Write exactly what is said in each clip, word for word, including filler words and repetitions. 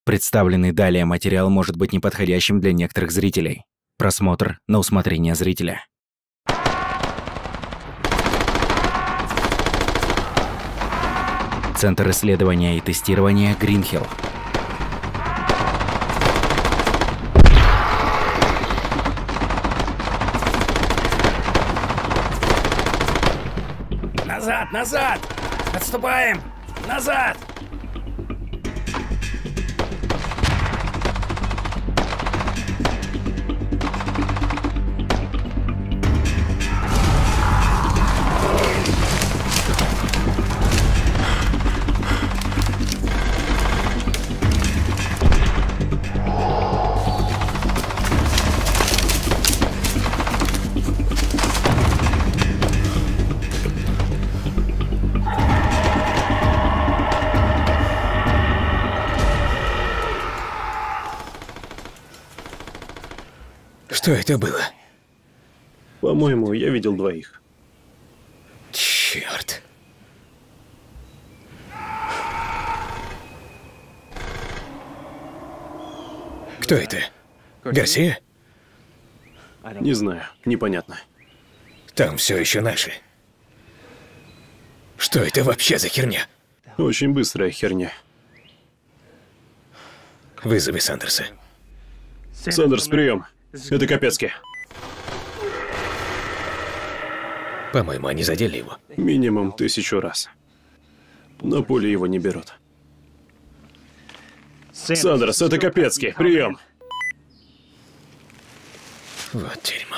Представленный далее материал может быть неподходящим для некоторых зрителей. Просмотр на усмотрение зрителя. Центр исследования и тестирования Гринхилл. Назад, назад! Отступаем! Назад! Что это было? По-моему, я видел двоих. Черт. Кто это? Гарсия? Не знаю, непонятно. Там все еще наши. Что это вообще за херня? Очень быстрая херня. Вызови Сандерса. Сандерс, прием. Это Капецки. По-моему, они задели его. Минимум тысячу раз. На поле его не берут. Сандерс, это Капецки. Прием. Вот дерьмо.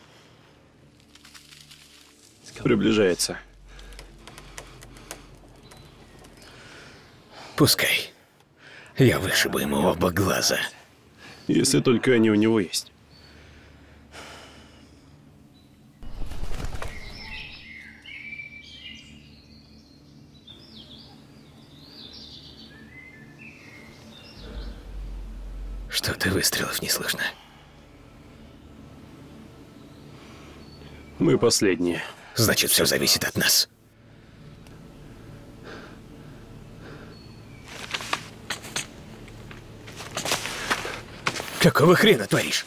Приближается. Пускай. Я вышибу ему оба глаза. Если только они у него есть. Что-то выстрелов не слышно. Мы последние. Значит, все зависит от нас. Какого хрена творишь?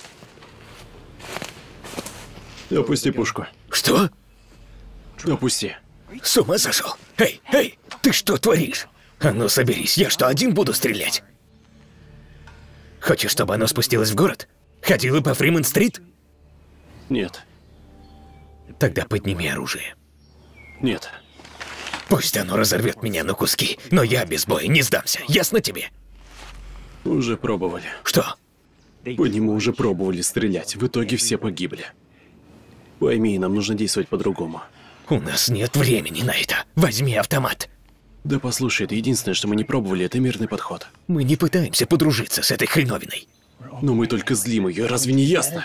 Опусти пушку. Что? Опусти. С ума сошел? Эй, эй, ты что творишь? А ну соберись, я что, один буду стрелять? Хочешь, чтобы оно спустилось в город? Ходила по Фримонт-стрит? Нет. Тогда подними оружие. Нет. Пусть оно разорвет меня на куски, но я без боя не сдамся, ясно тебе? Уже пробовали. Что? По нему уже пробовали стрелять, в итоге все погибли. Пойми, нам нужно действовать по-другому. У нас нет времени на это. Возьми автомат. Да послушай, это единственное, что мы не пробовали, это мирный подход. Мы не пытаемся подружиться с этой хреновиной. Но мы только злим ее, разве не ясно?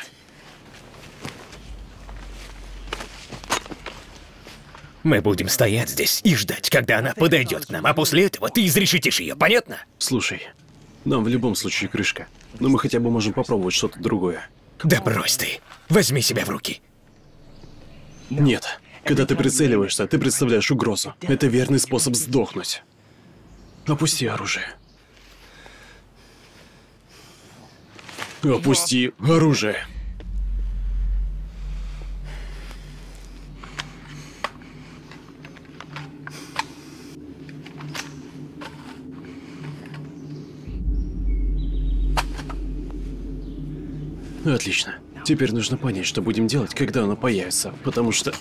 Мы будем стоять здесь и ждать, когда она подойдет к нам, а после этого ты изрешетишь ее, понятно? Слушай, нам в любом случае крышка. Но мы хотя бы можем попробовать что-то другое. Да брось ты. Возьми себя в руки. Нет. Когда ты прицеливаешься, ты представляешь угрозу. Это верный способ сдохнуть. Опусти оружие. Опусти оружие. Отлично. Теперь нужно понять, что будем делать, когда оно появится, потому что...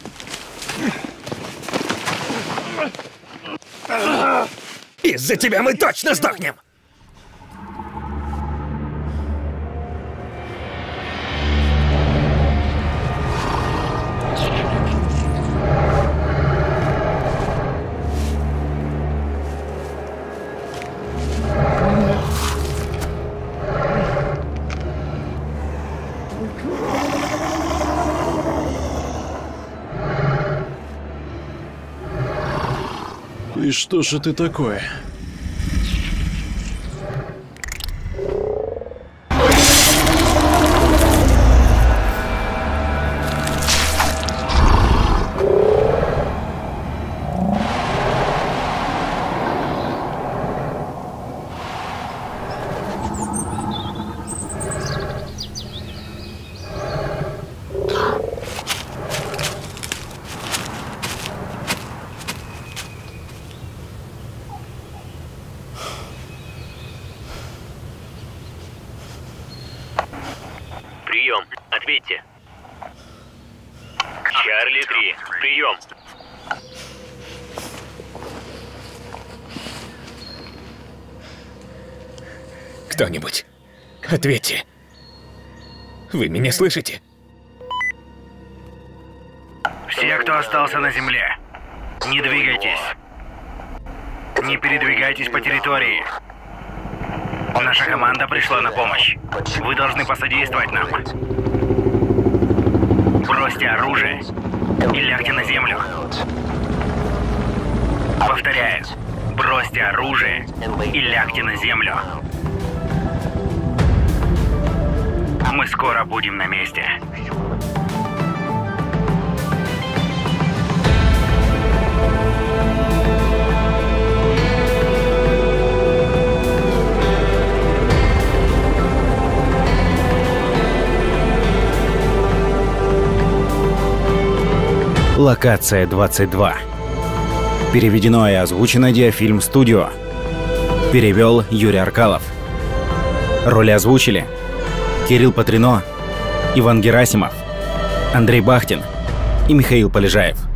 Из-за тебя мы точно сдохнем! И что же ты такое? Ответьте. Чарли три. Прием. Кто-нибудь, ответьте. Вы меня слышите? Все, кто остался на земле, не двигайтесь. Не передвигайтесь по территории. Наша команда пришла на помощь. Вы должны посодействовать нам. Бросьте оружие и лягте на землю. Повторяю, бросьте оружие и лягте на землю. Мы скоро будем на месте. Локация двадцать два. Переведено и озвучено Диафильм Студио. Перевел Юрий Аркалов. Роли озвучили Кирилл Патрино, Иван Герасимов, Андрей Бахтин и Михаил Полежаев.